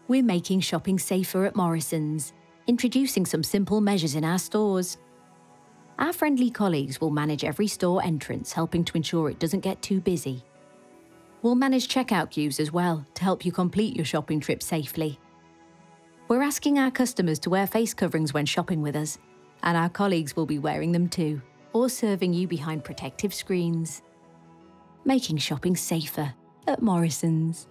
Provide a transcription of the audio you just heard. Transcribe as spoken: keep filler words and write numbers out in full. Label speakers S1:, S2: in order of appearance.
S1: We're making shopping safer at Morrisons, introducing some simple measures in our stores. Our friendly colleagues will manage every store entrance, helping to ensure it doesn't get too busy. We'll manage checkout queues as well to help you complete your shopping trip safely. We're asking our customers to wear face coverings when shopping with us, and our colleagues will be wearing them too, or serving you behind protective screens. Making shopping safer at Morrisons.